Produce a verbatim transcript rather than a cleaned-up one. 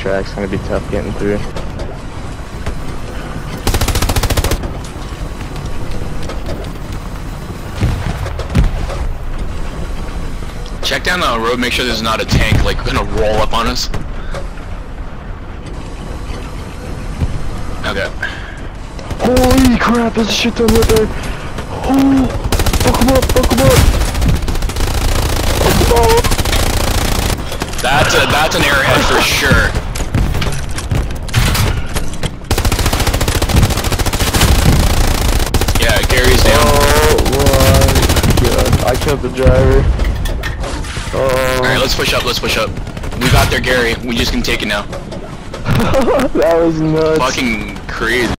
track's gonna be tough getting through. Check down the road, make sure there's not a tank like gonna roll up on us. Okay. Holy crap, there's a shit ton right there. Oh, fuck him up, fuck him up. Fuck him up. That's a that's an airhead for sure. Yeah, Gary's down. Oh my god, I killed the driver. Oh. Alright, let's push up, let's push up. We got there, Gary. We just can take it now. That was nuts. Fucking crazy.